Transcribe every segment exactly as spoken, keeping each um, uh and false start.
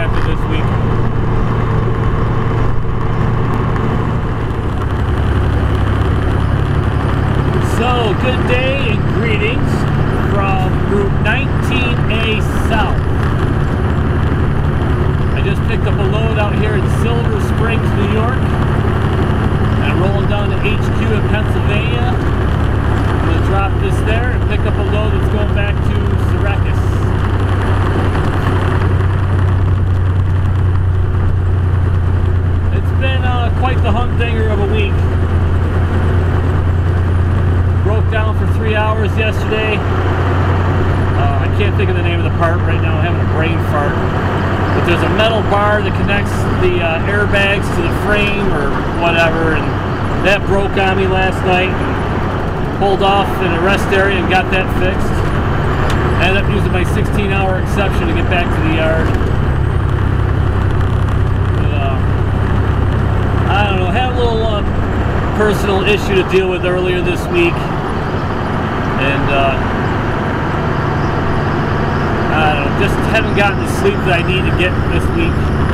after this week. So, good day and greetings from Route nineteen A South. I just picked up a load out here in Silver Springs, New York. And I'm rolling down to H Q in Pennsylvania. I'm going to drop this there and pick up a load that's going back to Syracuse. It's been uh, quite the humdinger of a week. Broke down for three hours yesterday. Uh, I can't think of the name of the part right now. I'm having a brain fart. But there's a metal bar that connects the uh, airbags to the frame or whatever, and that broke on me last night. Pulled off in a rest area and got that fixed. I ended up using my sixteen hour exception to get back to the yard. But, uh, I don't know, had a little uh, personal issue to deal with earlier this week. And, uh, I don't know, just haven't gotten the sleep that I need to get this week.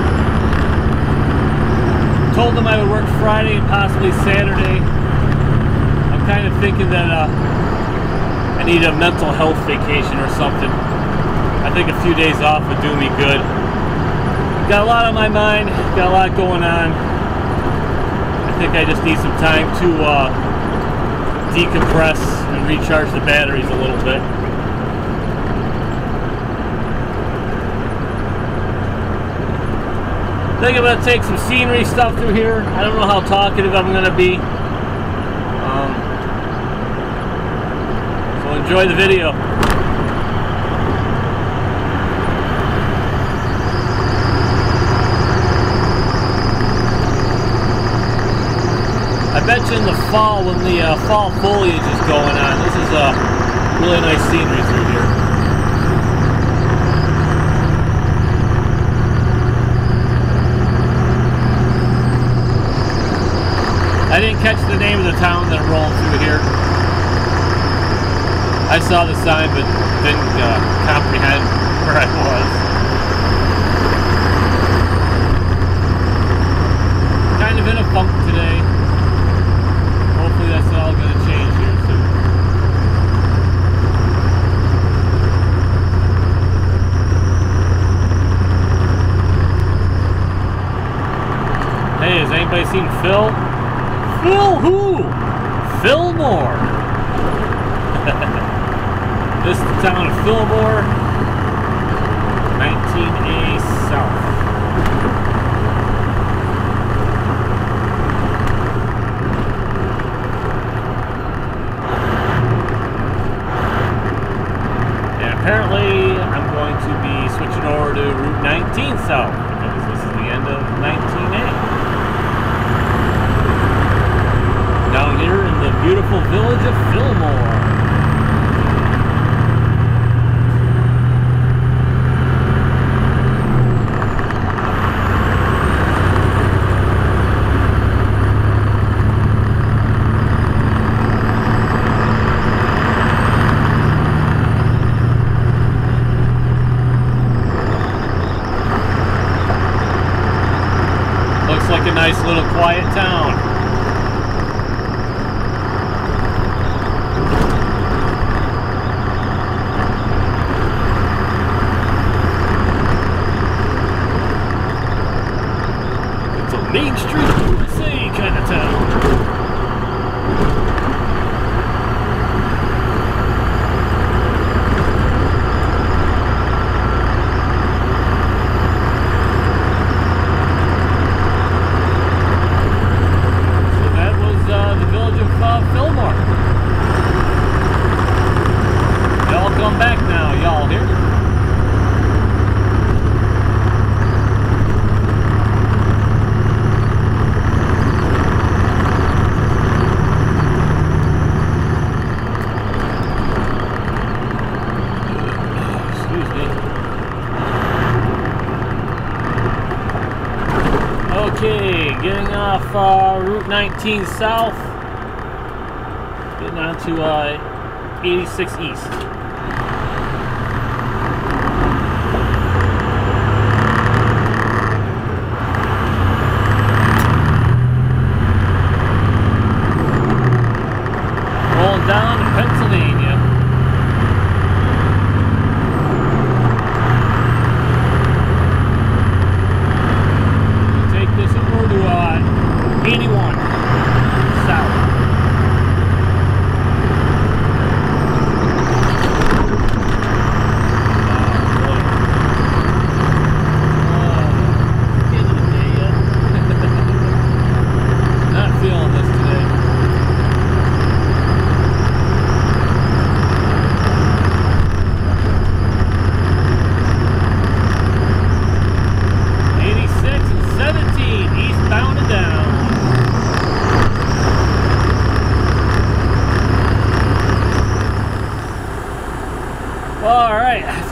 Told them I would work Friday and possibly Saturday. I'm kind of thinking that uh, I need a mental health vacation or something. I think a few days off would do me good. Got a lot on my mind, got a lot going on. I think I just need some time to uh, decompress and recharge the batteries a little bit. I think I'm going to take some scenery stuff through here. I don't know how talkative I'm going to be. Um, so enjoy the video. I bet you in the fall, when the uh, fall foliage is going on, this is a uh, really nice scenery through here. I didn't catch the name of the town that I'm rolling through here. I saw the sign but didn't uh, comprehend where I was. Kind of in a funk today. Hopefully that's all going to change here soon. Hey, has anybody seen Phil? Phil who? Fillmore. This is the town of Fillmore, nineteen A South. And apparently I'm going to be switching over to Route nineteen South because this is the end of nineteen A. Down here in the beautiful village of Fillmore. Looks like a nice little quiet town. Main Street, U S A kind of town. So that was uh, the village of uh, Fillmore. Y'all come back now, y'all here. Okay, getting off uh, Route nineteen South, getting on to uh, eighty-six East.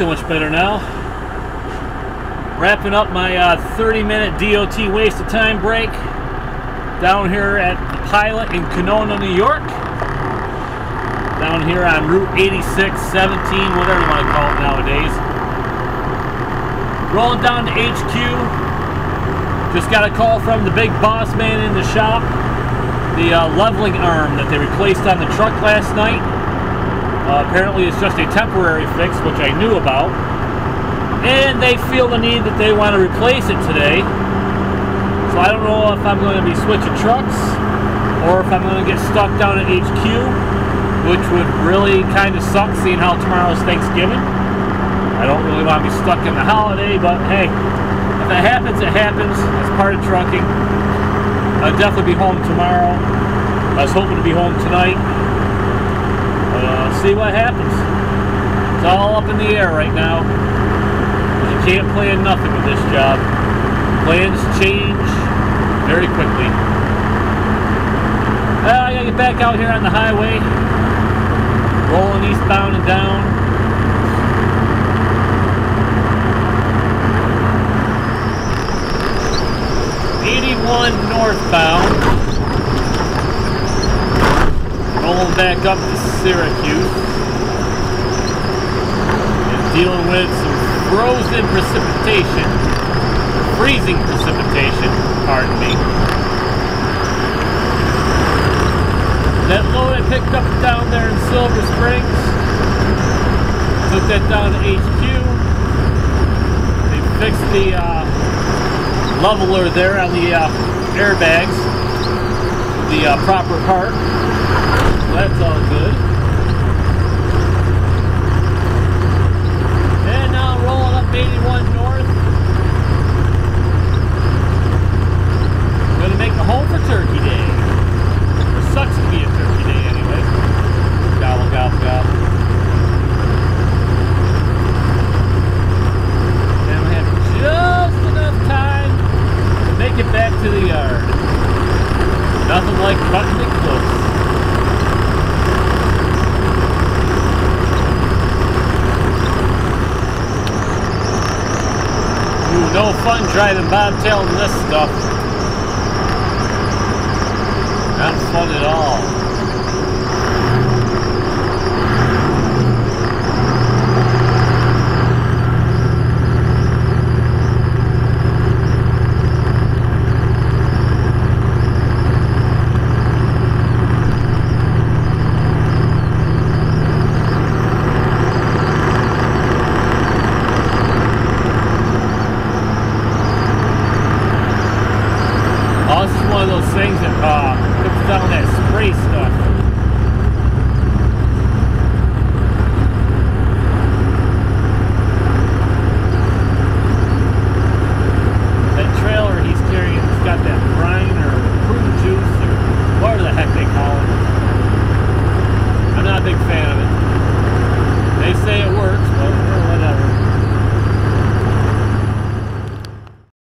so much better now. Wrapping up my uh, thirty minute D O T waste of time break down here at the Pilot in Canona, New York. Down here on Route eighty-six, seventeen, whatever you want to call it nowadays. Rolling down to H Q. Just got a call from the big boss man in the shop. The uh, leveling arm that they replaced on the truck last night. Uh, apparently it's just a temporary fix, which I knew about. And they feel the need that they want to replace it today. So I don't know if I'm going to be switching trucks or if I'm going to get stuck down at H Q, which would really kind of suck seeing how tomorrow's Thanksgiving. I don't really want to be stuck in the holiday, but hey, if it happens, it happens. It's part of trucking. I'll definitely be home tomorrow. I was hoping to be home tonight. Uh, see what happens. It's all up in the air right now. You can't plan nothing with this job. Plans change very quickly. Uh, I gotta get back out here on the highway. Rolling eastbound and down. eighty-one northbound. Rolling back up to Syracuse. And dealing with some frozen precipitation. Freezing precipitation, pardon me. That load I picked up down there in Silver Springs. Took that down to H Q. They fixed the uh, leveler there on the uh, airbags. The uh, proper part. So that's all good. And now rolling up eighty-one north. Gonna make a home for Turkey Day. Or sucks to be a Turkey Day anyway. Gobble, gobble, gobble. And we have just enough time to make it back to the yard. Nothing like cutting it close. Ooh, no fun driving bobtail in this stuff. Not fun at all. Oh, this is one of those things that uh, puts down that spray stuff.